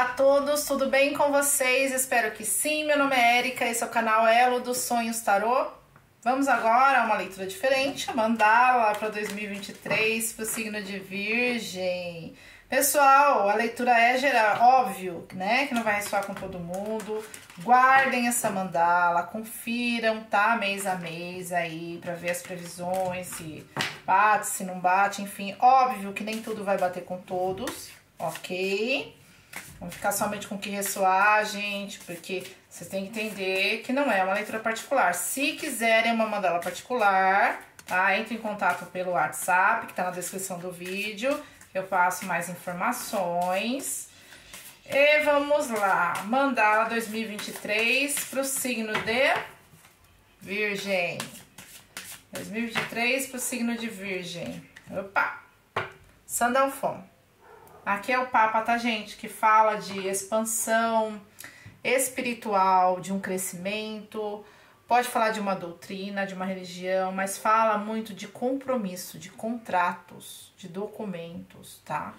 a todos, tudo bem com vocês? Espero que sim. Meu nome é Érica, esse é o canal Elo dos Sonhos Tarô. Vamos agora a uma leitura diferente, a mandala para 2023 para o signo de Virgem. Pessoal, a leitura é geral, óbvio, né, que não vai ressoar com todo mundo. Guardem essa mandala, confiram, tá, mês a mês aí, para ver as previsões, se bate, se não bate, enfim. Óbvio que nem tudo vai bater com todos, ok? Vamos ficar somente com o que ressoar, gente, porque vocês têm que entender que não é uma leitura particular. Se quiserem uma mandala particular, tá, entre em contato pelo WhatsApp, que tá na descrição do vídeo. Eu passo mais informações. E vamos lá. Mandala 2023 para o signo de Virgem. 2023 para o signo de Virgem. Opa! Sandalphon. Aqui é o Papa, tá, gente? Que fala de expansão espiritual, de um crescimento. Pode falar de uma doutrina, de uma religião, mas fala muito de compromisso, de contratos, de documentos, tá?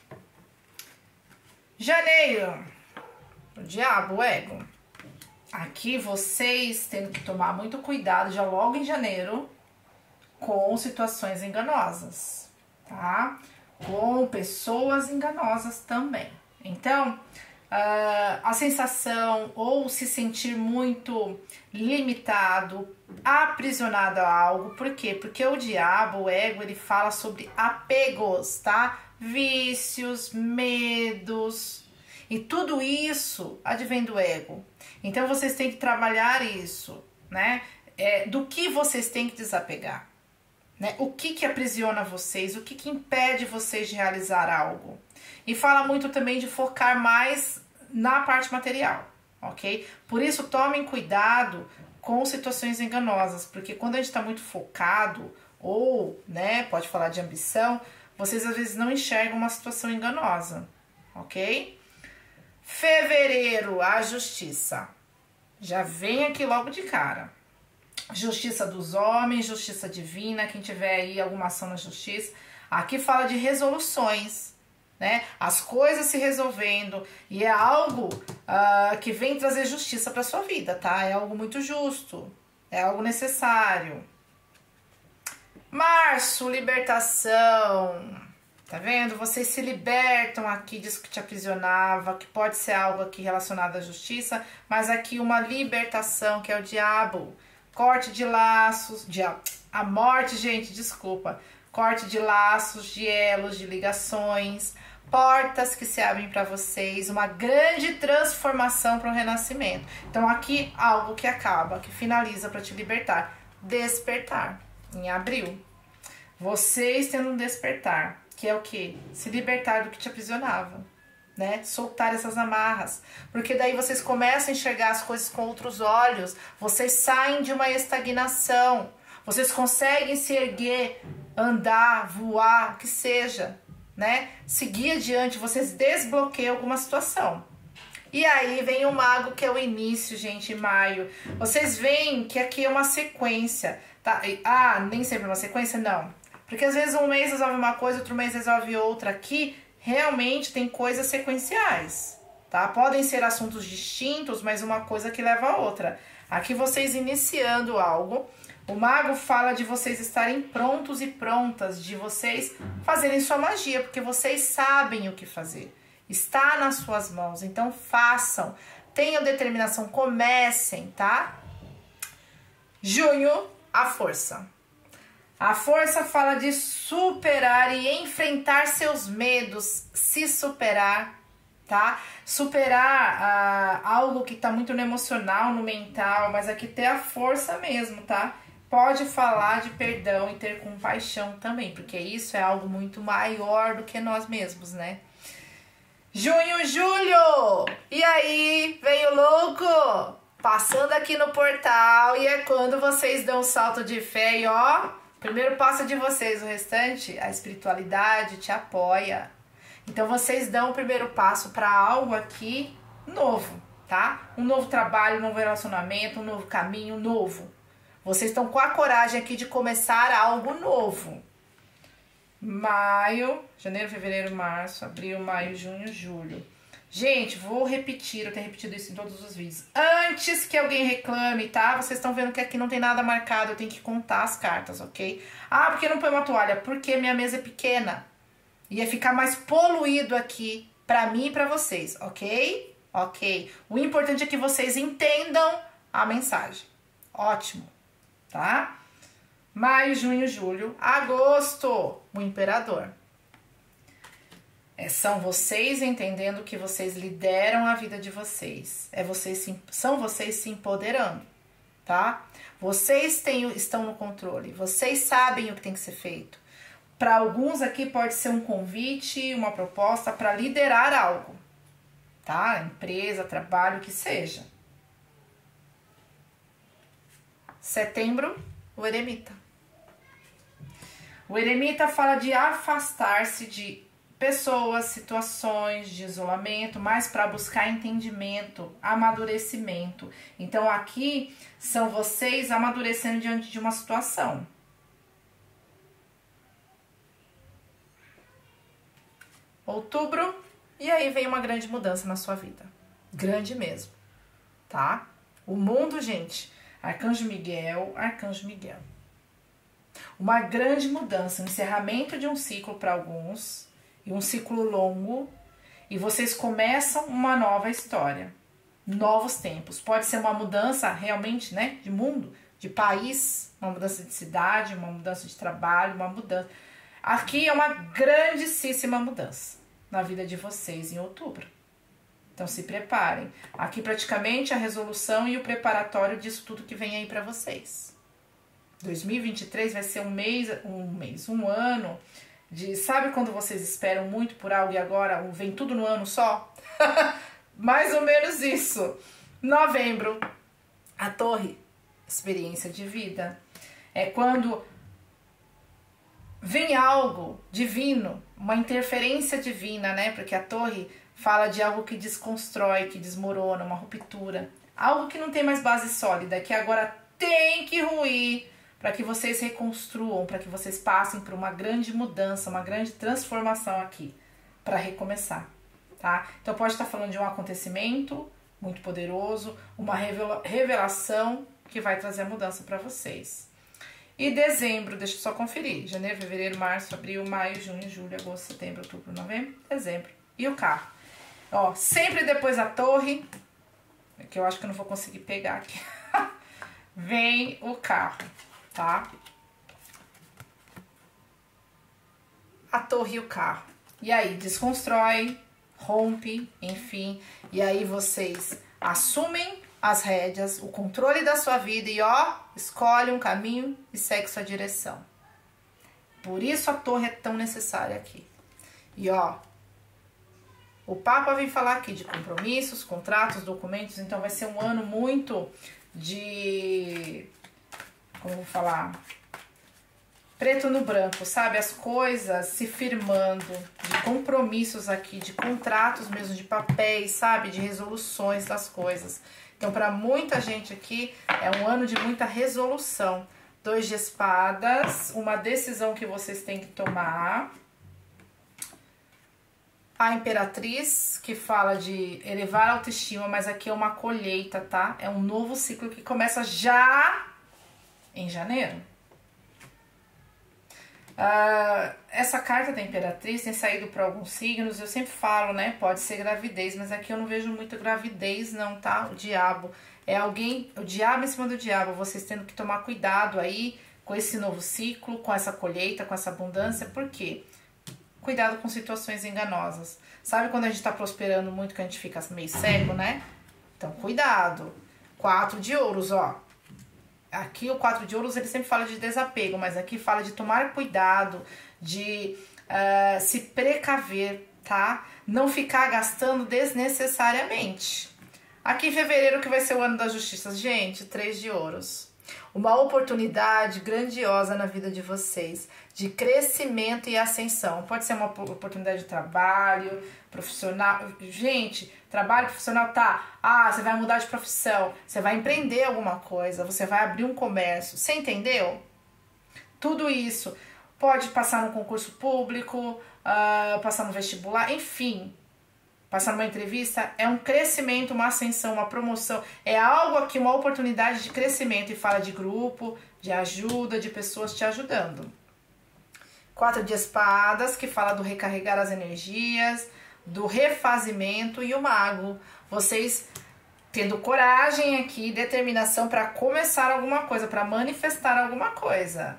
Janeiro, o diabo, o ego. Aqui vocês têm que tomar muito cuidado já logo em janeiro com situações enganosas, tá? Com pessoas enganosas também. Então, a sensação ou se sentir muito limitado, aprisionado a algo. Por quê? Porque o diabo, o ego, ele fala sobre apegos, tá? Vícios, medos. E tudo isso advém do ego. Então, vocês têm que trabalhar isso, né? Do que vocês têm que desapegar. Né? O que aprisiona vocês? O que impede vocês de realizar algo? E fala muito também de focar mais na parte material, ok? Por isso, tomem cuidado com situações enganosas, porque quando a gente está muito focado, ou, né, pode falar de ambição, vocês às vezes não enxergam uma situação enganosa, ok? Fevereiro, a justiça. Já vem aqui logo de cara. Justiça dos homens, justiça divina, quem tiver aí alguma ação na justiça. Aqui fala de resoluções, né? As coisas se resolvendo, e é algo que vem trazer justiça para sua vida, tá? É algo muito justo, é algo necessário. Março, libertação. Tá vendo? Vocês se libertam aqui disso que te aprisionava, que pode ser algo aqui relacionado à justiça, mas aqui uma libertação, que é o diabo. Corte de laços, a morte, gente, desculpa. Corte de laços, de elos, de ligações, portas que se abrem para vocês, uma grande transformação para o renascimento. Então aqui algo que acaba, que finaliza para te libertar. Despertar, em abril. Vocês tendo um despertar, que é o quê? Se libertar do que te aprisionava, né? Soltar essas amarras, porque daí vocês começam a enxergar as coisas com outros olhos, vocês saem de uma estagnação, vocês conseguem se erguer, andar, voar, que seja, né? Seguir adiante, vocês desbloqueiam alguma situação. E aí vem o mago, que é o início, gente, em maio. Vocês veem que aqui é uma sequência, tá? Nem sempre é uma sequência? Não. Porque às vezes um mês resolve uma coisa, outro mês resolve outra. Aqui realmente tem coisas sequenciais, tá? Podem ser assuntos distintos, mas uma coisa que leva a outra. Aqui vocês iniciando algo. O mago fala de vocês estarem prontos e prontas, de vocês fazerem sua magia, porque vocês sabem o que fazer. Está nas suas mãos, então façam. Tenham determinação, comecem, tá? Junho, a força. A força fala de superar e enfrentar seus medos, se superar, tá? Superar algo que tá muito no emocional, no mental, mas aqui ter a força mesmo, tá? Pode falar de perdão e ter compaixão também, porque isso é algo muito maior do que nós mesmos, né? Junho, julho! E aí, veio louco? Passando aqui no portal, e é quando vocês dão um salto de fé e ó, primeiro passo de vocês, o restante, a espiritualidade te apoia. Então vocês dão o primeiro passo para algo aqui novo, tá? Um novo trabalho, um novo relacionamento, um novo caminho, novo. Vocês estão com a coragem aqui de começar algo novo. Maio, janeiro, fevereiro, março, abril, maio, junho, julho. Gente, vou repetir, eu tenho repetido isso em todos os vídeos. Antes que alguém reclame, tá? Vocês estão vendo que aqui não tem nada marcado, eu tenho que contar as cartas, ok? Ah, porque não põe uma toalha? Porque minha mesa é pequena. Ia ficar mais poluído aqui pra mim e pra vocês, ok? Ok. O importante é que vocês entendam a mensagem. Ótimo, tá? Maio, junho, julho, agosto, o imperador. São vocês entendendo que vocês lideram a vida de vocês. São vocês se empoderando, tá? Vocês estão no controle. Vocês sabem o que tem que ser feito. Para alguns aqui pode ser um convite, uma proposta para liderar algo, tá? Empresa, trabalho, o que seja. Setembro, o eremita. O eremita fala de afastar-se de pessoas, situações de isolamento, mas para buscar entendimento, amadurecimento. Então aqui são vocês amadurecendo diante de uma situação. Outubro, e aí vem uma grande mudança na sua vida. Grande mesmo, tá? O mundo, gente, Arcanjo Miguel, Arcanjo Miguel. Uma grande mudança, um encerramento de um ciclo para alguns, e um ciclo longo, e vocês começam uma nova história, novos tempos. Pode ser uma mudança realmente, né, de mundo, de país, uma mudança de cidade, uma mudança de trabalho, uma mudança. Aqui é uma grandíssima mudança na vida de vocês em outubro. Então se preparem. Aqui praticamente a resolução e o preparatório disso tudo que vem aí para vocês. 2023 vai ser um ano de, sabe quando vocês esperam muito por algo e agora vem tudo no ano só? Mais ou menos isso. Novembro, a torre, experiência de vida. É quando vem algo divino, uma interferência divina, né? Porque a torre fala de algo que desconstrói, que desmorona, uma ruptura. Algo que não tem mais base sólida, que agora tem que ruir para que vocês reconstruam, para que vocês passem por uma grande mudança, uma grande transformação aqui, para recomeçar, tá? Então pode estar falando de um acontecimento muito poderoso, uma revelação que vai trazer a mudança para vocês. E dezembro, deixa eu só conferir, janeiro, fevereiro, março, abril, maio, junho, julho, agosto, setembro, outubro, novembro, dezembro. E o carro? Ó, sempre depois da torre, que eu acho que eu não vou conseguir pegar aqui, vem o carro. Tá? A torre e o carro. E aí desconstrói, rompe, enfim. E aí vocês assumem as rédeas, o controle da sua vida e ó, escolhe um caminho e segue sua direção. Por isso a torre é tão necessária aqui. E ó, o Papa vem falar aqui de compromissos, contratos, documentos. Então vai ser um ano muito de... como eu vou falar, preto no branco, sabe? As coisas se firmando, de compromissos aqui, de contratos mesmo, de papéis, sabe? De resoluções das coisas. Então, para muita gente aqui, é um ano de muita resolução. 2 de espadas, uma decisão que vocês têm que tomar. A imperatriz, que fala de elevar a autoestima, mas aqui é uma colheita, tá? É um novo ciclo que começa já em janeiro. Essa carta da imperatriz tem saído para alguns signos. Eu sempre falo, né? Pode ser gravidez, mas aqui eu não vejo muita gravidez, não, tá? O diabo é alguém, o diabo em cima do diabo. Vocês tendo que tomar cuidado aí com esse novo ciclo, com essa colheita, com essa abundância. Por quê? Cuidado com situações enganosas. Sabe quando a gente tá prosperando muito que a gente fica meio cego, né? Então, cuidado. 4 de ouros, ó. Aqui o 4 de ouros ele sempre fala de desapego, mas aqui fala de tomar cuidado, de se precaver, tá? Não ficar gastando desnecessariamente. Aqui em fevereiro que vai ser o ano da justiça, gente, 3 de ouros. Uma oportunidade grandiosa na vida de vocês, de crescimento e ascensão. Pode ser uma oportunidade de trabalho, profissional. Gente, trabalho profissional, tá. Você vai mudar de profissão, você vai empreender alguma coisa, você vai abrir um comércio. Você entendeu? Tudo isso. Pode passar no concurso público, passar no vestibular, enfim. passar numa entrevista, é um crescimento, uma ascensão, uma promoção, é algo aqui, uma oportunidade de crescimento, e fala de grupo, de ajuda, de pessoas te ajudando. 4 de espadas, que fala do recarregar as energias, do refazimento, e o mago, vocês tendo coragem aqui, determinação para começar alguma coisa, para manifestar alguma coisa.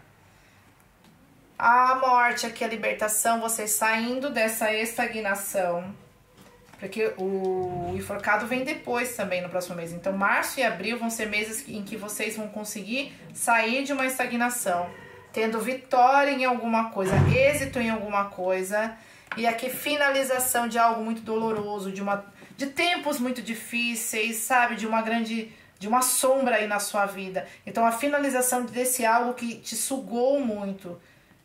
A morte aqui, a libertação, vocês saindo dessa estagnação, porque o enforcado vem depois também, no próximo mês. Então, março e abril vão ser meses em que vocês vão conseguir sair de uma estagnação, tendo vitória em alguma coisa, êxito em alguma coisa. E aqui, finalização de algo muito doloroso, de tempos muito difíceis, sabe? De uma sombra aí na sua vida. Então, a finalização desse algo que te sugou muito.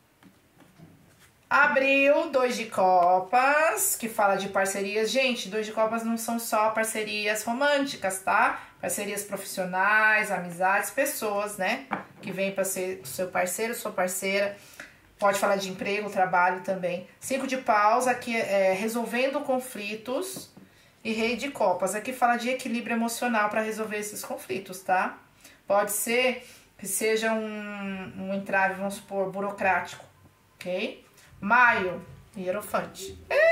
Abril, 2 de copas, que fala de parcerias. Gente, 2 de copas não são só parcerias românticas, tá? Parcerias profissionais, amizades, pessoas, né? Que vêm para ser seu parceiro, sua parceira. Pode falar de emprego, trabalho também. 5 de paus, aqui é resolvendo conflitos. E rei de copas, aqui fala de equilíbrio emocional para resolver esses conflitos, tá? Pode ser que seja um entrave, vamos supor, burocrático, ok? Maio, hierofante.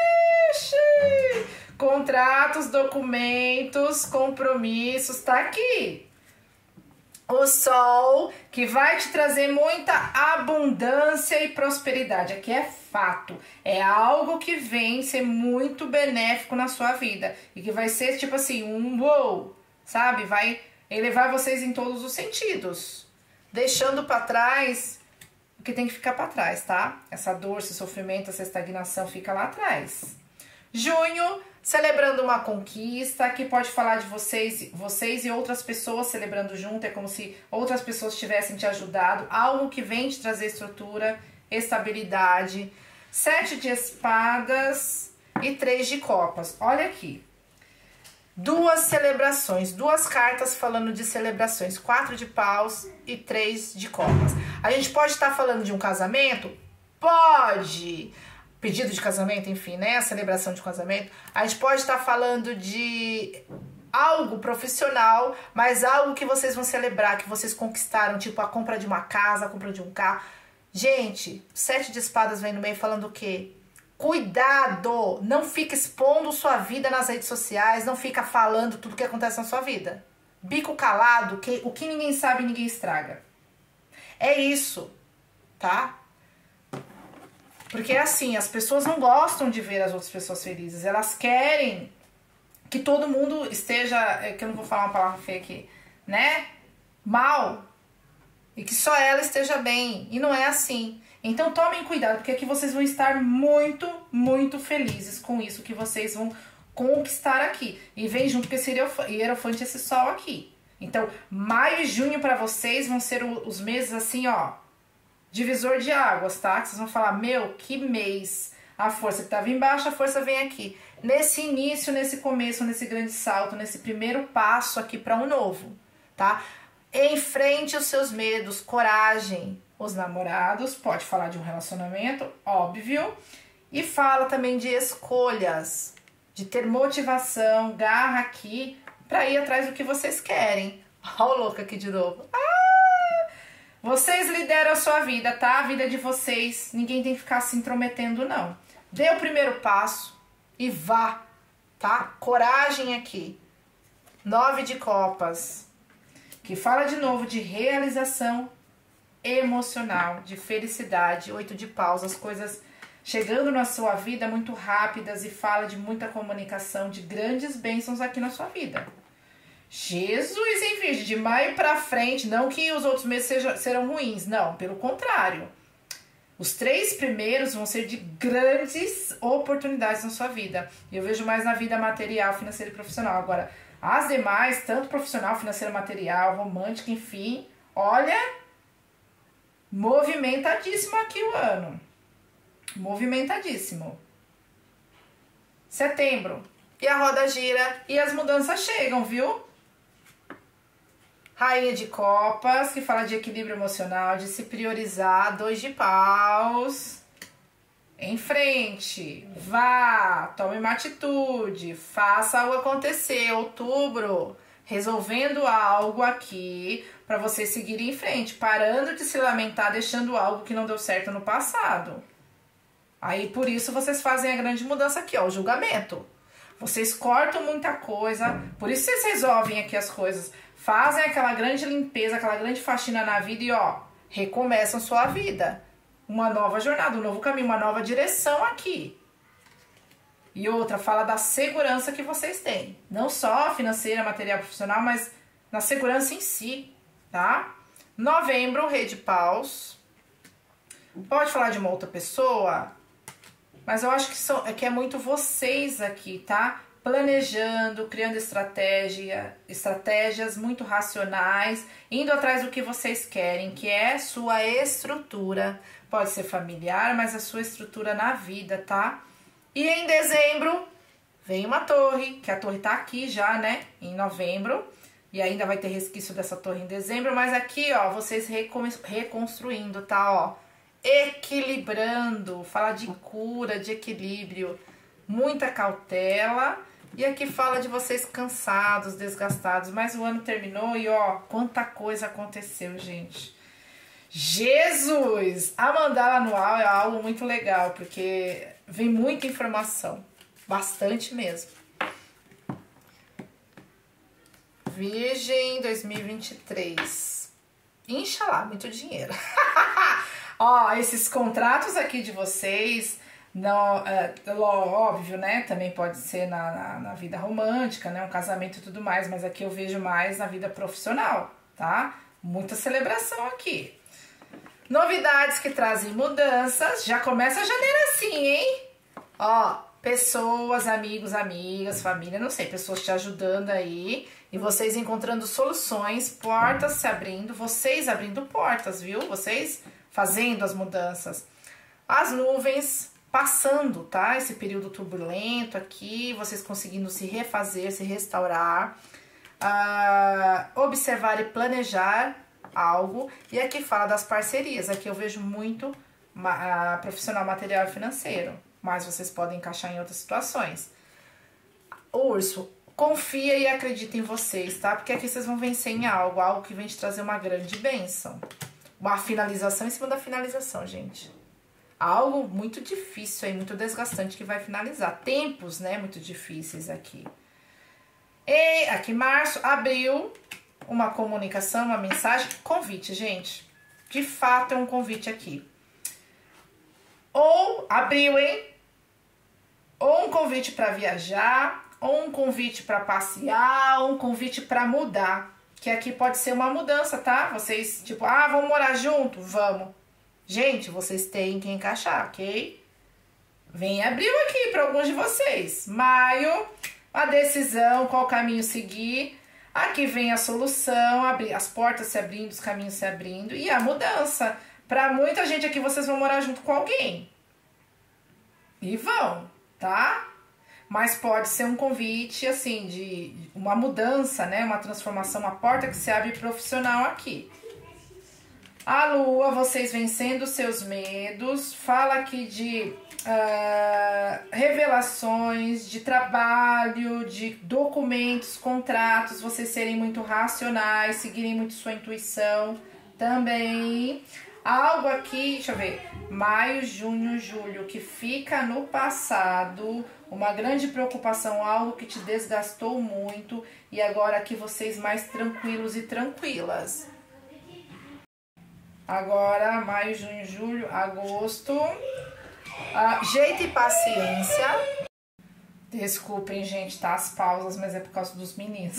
Ixi! Contratos, documentos, compromissos, tá aqui. O sol, que vai te trazer muita abundância e prosperidade. Aqui é fato. É algo que vem ser muito benéfico na sua vida. E que vai ser tipo assim, um wow, sabe? Vai elevar vocês em todos os sentidos. Deixando pra trás o que tem que ficar pra trás, tá? Essa dor, esse sofrimento, essa estagnação fica lá atrás. Junho, celebrando uma conquista, que pode falar de vocês e outras pessoas celebrando junto, é como se outras pessoas tivessem te ajudado, algo que vem te trazer estrutura, estabilidade. 7 de espadas e 3 de copas. Olha aqui. 2 celebrações, 2 cartas falando de celebrações, 4 de paus e 3 de copas. A gente pode estar falando de um casamento? Pode! Pedido de casamento, enfim, né? A celebração de casamento. A gente pode estar falando de algo profissional, mas algo que vocês vão celebrar, que vocês conquistaram, tipo a compra de uma casa, a compra de um carro. Gente, 7 de espadas vem no meio falando o quê? Cuidado! Não fica expondo sua vida nas redes sociais, não fica falando tudo que acontece na sua vida. Bico calado, o que ninguém sabe, ninguém estraga. É isso, tá? Porque é assim, as pessoas não gostam de ver as outras pessoas felizes. Elas querem que todo mundo esteja, que eu não vou falar uma palavra feia aqui, né? Mal. E que só ela esteja bem. E não é assim. Então tomem cuidado, porque aqui vocês vão estar muito, muito felizes com isso que vocês vão conquistar aqui. E vem junto com esse hierofante, esse sol aqui. Então, maio e junho para vocês vão ser os meses assim, ó, divisor de águas, tá? Que vocês vão falar, meu, que mês. A força que estava embaixo, a força vem aqui. Nesse início, nesse começo, nesse grande salto, nesse primeiro passo aqui para um novo, tá? Enfrente os seus medos, coragem. Os namorados, pode falar de um relacionamento, óbvio. E fala também de escolhas, de ter motivação, garra aqui para ir atrás do que vocês querem. Ó o louco aqui de novo. Vocês lideram a sua vida, tá? A vida de vocês. Ninguém tem que ficar se intrometendo, não. Dê o primeiro passo e vá, tá? Coragem aqui. 9 de copas, que fala de novo de realização emocional, de felicidade. 8 de paus, as coisas chegando na sua vida muito rápidas e fala de muita comunicação, de grandes bênçãos aqui na sua vida. Jesus em Virgem, de maio pra frente, não que os outros meses serão ruins, não, pelo contrário. Os 3 primeiros vão ser de grandes oportunidades na sua vida. Eu vejo mais na vida material, financeira e profissional. Agora, as demais, tanto profissional, financeira, material, romântica, enfim, olha, movimentadíssimo aqui o ano. Movimentadíssimo. Setembro. E a roda gira e as mudanças chegam, viu? Rainha de copas, que fala de equilíbrio emocional, de se priorizar. 2 de paus. em frente, vá, tome uma atitude, faça algo acontecer. Outubro, resolvendo algo aqui para vocês seguirem em frente, parando de se lamentar, deixando algo que não deu certo no passado. Aí por isso vocês fazem a grande mudança aqui, ó, o julgamento. Vocês cortam muita coisa, por isso vocês resolvem aqui as coisas, fazem aquela grande limpeza, aquela grande faxina na vida e ó, recomeçam sua vida. Uma nova jornada, um novo caminho, uma nova direção aqui. E outra, fala da segurança que vocês têm. Não só financeira, material, profissional, mas na segurança em si, tá? Novembro, Rei de Paus. Pode falar de uma outra pessoa, mas eu acho que é muito vocês aqui, tá? Planejando, criando estratégias muito racionais, indo atrás do que vocês querem, que é sua estrutura. Pode ser familiar, mas a sua estrutura na vida, tá? E em dezembro, vem uma torre, que a torre tá aqui já, né? Em novembro. E ainda vai ter resquício dessa torre em dezembro. Mas aqui, ó, vocês reconstruindo, tá? Ó, equilibrando. Fala de cura, de equilíbrio. Muita cautela. E aqui fala de vocês cansados, desgastados. Mas o ano terminou e, ó, quanta coisa aconteceu, gente. Jesus! A mandala anual é algo muito legal, porque vem muita informação. Bastante mesmo. Virgem 2023. Inxalá, muito dinheiro. Ó, esses contratos aqui de vocês, não, óbvio, né? Também pode ser na vida romântica, né? Um casamento e tudo mais, mas aqui eu vejo mais na vida profissional, tá? Muita celebração aqui. Novidades que trazem mudanças. Já começa janeiro assim, hein? Ó, pessoas, amigos, amigas, família, não sei, pessoas te ajudando aí e vocês encontrando soluções, portas se abrindo, vocês abrindo portas, viu? Vocês fazendo as mudanças. As nuvens passando, tá? Esse período turbulento aqui, vocês conseguindo se refazer, se restaurar, observar e planejar algo. E aqui fala das parcerias, aqui eu vejo muito profissional, material e financeiro, mas vocês podem encaixar em outras situações. Urso, confia e acredita em vocês, tá? Porque aqui vocês vão vencer em algo que vem te trazer uma grande bênção. Uma finalização em cima da finalização, gente. Algo muito difícil aí, muito desgastante que vai finalizar. Tempos, né, muito difíceis aqui. E aqui março, abril, uma comunicação, uma mensagem, convite, gente. De fato é um convite aqui. Ou abril, hein? Ou um convite para viajar, ou um convite para passear, ou um convite para mudar. Que aqui pode ser uma mudança, tá? Vocês, tipo, vamos morar junto? Vamos. Gente, vocês têm que encaixar, ok? Vem abril aqui para alguns de vocês. Maio, a decisão, qual caminho seguir. Aqui vem a solução, as portas se abrindo, os caminhos se abrindo. E a mudança. Para muita gente aqui, vocês vão morar junto com alguém. E vão, tá? Mas pode ser um convite, assim, de uma mudança, né? Uma transformação, uma porta que se abre profissional aqui. A lua, vocês vencendo seus medos. Fala aqui de revelações, de trabalho, de documentos, contratos. Vocês serem muito racionais, seguirem muito sua intuição também. Algo aqui, deixa eu ver, maio, junho, julho, que fica no passado, uma grande preocupação, algo que te desgastou muito e agora aqui vocês mais tranquilos e tranquilas. Agora, maio, junho, julho, agosto, jeito e paciência. Desculpem, gente, tá? As pausas, mas é por causa dos meninos.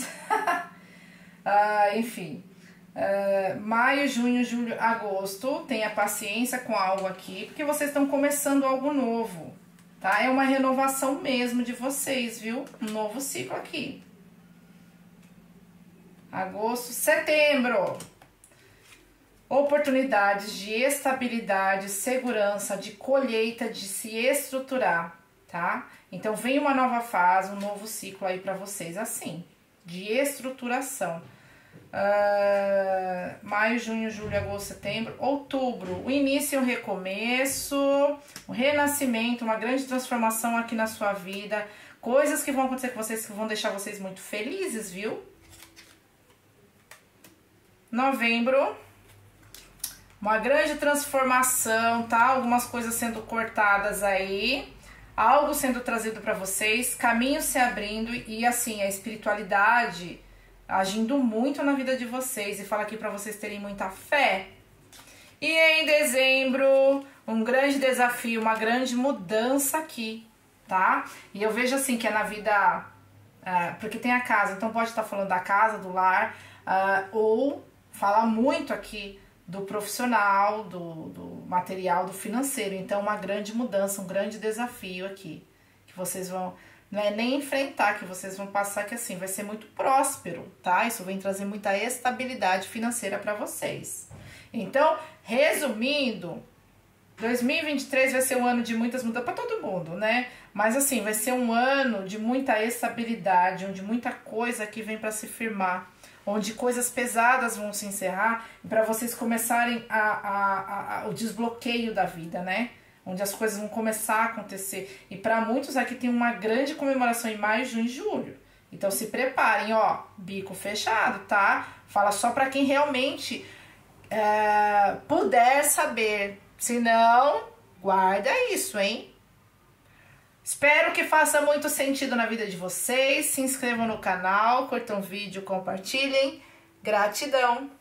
Enfim. Maio, junho, julho, agosto, tenha paciência com algo aqui, porque vocês estão começando algo novo, tá? É uma renovação mesmo de vocês, viu? Um novo ciclo aqui. Agosto, setembro. Oportunidades de estabilidade, segurança, de colheita, de se estruturar, tá? Então vem uma nova fase, um novo ciclo aí pra vocês, assim, de estruturação. Maio, junho, julho, agosto, setembro, outubro. O início e o recomeço, um renascimento, uma grande transformação aqui na sua vida. Coisas que vão acontecer com vocês que vão deixar vocês muito felizes, viu? Novembro, uma grande transformação, tá? Algumas coisas sendo cortadas aí, algo sendo trazido para vocês, caminhos se abrindo e assim, a espiritualidade agindo muito na vida de vocês. E fala aqui para vocês terem muita fé. E em dezembro, um grande desafio, uma grande mudança aqui, tá? E eu vejo assim que é na vida, porque tem a casa, então pode estar falando da casa, do lar, ou fala muito aqui do profissional, do material, do financeiro. Então uma grande mudança, um grande desafio aqui, que vocês vão, não é nem enfrentar, que vocês vão passar, que assim, vai ser muito próspero, tá? Isso vem trazer muita estabilidade financeira para vocês. Então, resumindo, 2023 vai ser um ano de muitas mudanças para todo mundo, né? Mas assim, vai ser um ano de muita estabilidade, onde muita coisa aqui vem para se firmar, onde coisas pesadas vão se encerrar, para vocês começarem o desbloqueio da vida, né? Onde as coisas vão começar a acontecer. E para muitos aqui tem uma grande comemoração em maio, junho e julho. Então se preparem, ó, bico fechado, tá? Fala só para quem realmente puder saber. Se não, guarda isso, hein? Espero que faça muito sentido na vida de vocês. Se inscrevam no canal, curtam o vídeo, compartilhem. Gratidão!